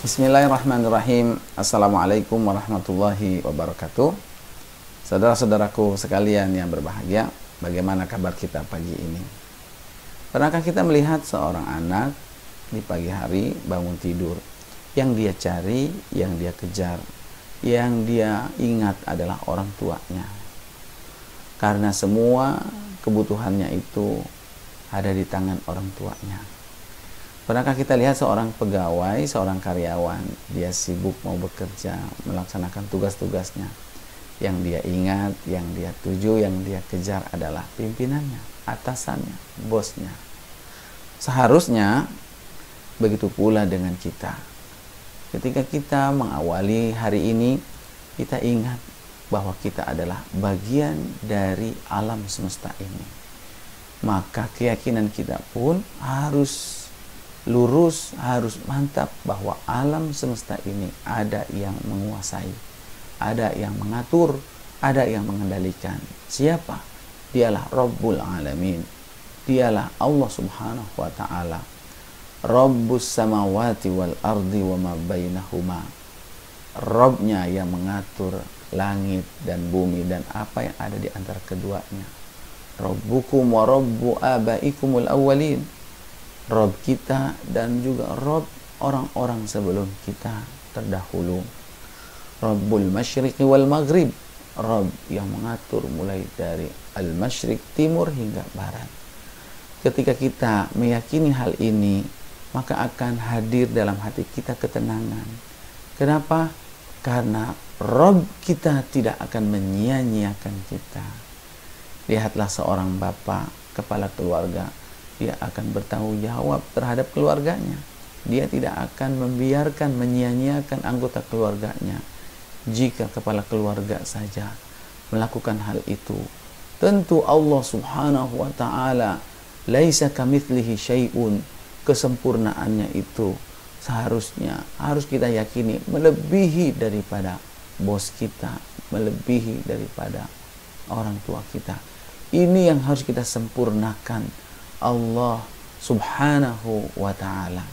Bismillahirrahmanirrahim. Assalamualaikum warahmatullahi wabarakatuh. Saudara-saudaraku sekalian yang berbahagia, bagaimana kabar kita pagi ini? Pernahkah kita melihat seorang anak di pagi hari bangun tidur, yang dia cari, yang dia kejar, yang dia ingat adalah orang tuanya, karena semua kebutuhannya itu ada di tangan orang tuanya. Pernahkah kita lihat seorang pegawai, seorang karyawan, dia sibuk mau bekerja, melaksanakan tugas-tugasnya. Yang dia ingat, yang dia tuju, yang dia kejar adalah pimpinannya, atasannya, bosnya. Seharusnya begitu pula dengan kita. Ketika kita mengawali hari ini, kita ingat bahwa kita adalah bagian dari alam semesta ini. Maka keyakinan kita pun harus lurus, harus mantap bahwa alam semesta ini ada yang menguasai, ada yang mengatur, ada yang mengendalikan. Siapa? Dialah Rabbul Alamin. Dialah Allah Subhanahu wa Ta'ala. Rabbus samawati wal ardi wa ma bainahuma. Rabbnya yang mengatur langit dan bumi dan apa yang ada di antara keduanya. Rabbukum wa rabbu abaikumul awwalin. Rob kita dan juga Rob orang-orang sebelum kita terdahulu. Rabbul masyriqi wal maghrib. Rob yang mengatur mulai dari al-masyriq timur hingga barat. Ketika kita meyakini hal ini, maka akan hadir dalam hati kita ketenangan. Kenapa? Karena Rob kita tidak akan menyia-nyiakan kita. Lihatlah seorang bapak, kepala keluarga, dia akan bertanggung jawab terhadap keluarganya. Dia tidak akan membiarkan menyia-nyiakan anggota keluarganya. Jika kepala keluarga saja melakukan hal itu, tentu Allah Subhanahu wa Ta'ala laisa kamitslihi syai'un, kesempurnaannya itu seharusnya harus kita yakini melebihi daripada bos kita, melebihi daripada orang tua kita. Ini yang harus kita sempurnakan, Allah Subhanahu wa Ta'ala.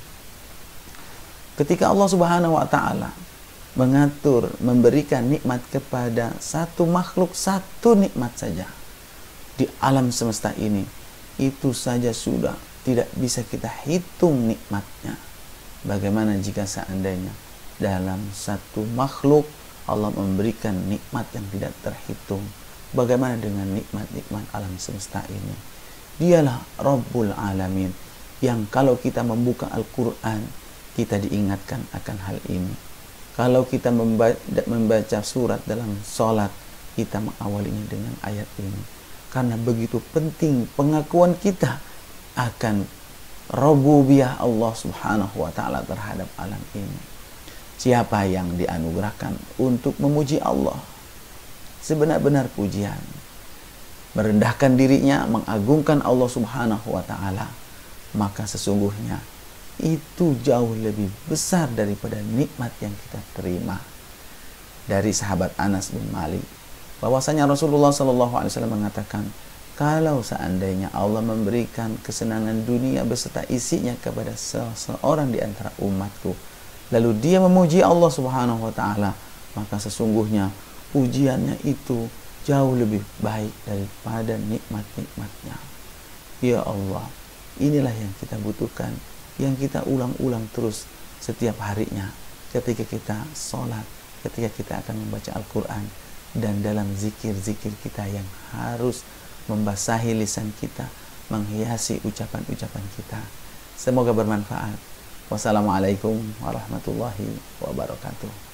Ketika Allah Subhanahu wa Ta'ala mengatur, memberikan nikmat kepada satu makhluk, satu nikmat saja di alam semesta ini, itu saja sudah tidak bisa kita hitung nikmatnya. Bagaimana jika seandainya dalam satu makhluk Allah memberikan nikmat yang tidak terhitung? Bagaimana dengan nikmat-nikmat alam semesta ini? Dialah Rabbul Alamin, yang kalau kita membuka Al-Quran, kita diingatkan akan hal ini. Kalau kita membaca surat dalam sholat, kita mengawalinya dengan ayat ini. Karena begitu penting pengakuan kita akan rububiyah Allah Subhanahu wa Ta'ala terhadap alam ini. Siapa yang dianugerahkan untuk memuji Allah sebenar-benar pujian, merendahkan dirinya, mengagungkan Allah Subhanahu wa Ta'ala, maka sesungguhnya itu jauh lebih besar daripada nikmat yang kita terima. Dari sahabat Anas bin Malik, bahwasanya Rasulullah SAW mengatakan, kalau seandainya Allah memberikan kesenangan dunia beserta isinya kepada seseorang di antara umatku, lalu dia memuji Allah Subhanahu wa Ta'ala, maka sesungguhnya pujiannya itu jauh lebih baik daripada nikmat-nikmatnya. Ya Allah, inilah yang kita butuhkan, yang kita ulang-ulang terus setiap harinya, ketika kita sholat, ketika kita akan membaca Al-Quran, dan dalam zikir-zikir kita yang harus membasahi lisan kita, menghiasi ucapan-ucapan kita. Semoga bermanfaat. Wassalamualaikum warahmatullahi wabarakatuh.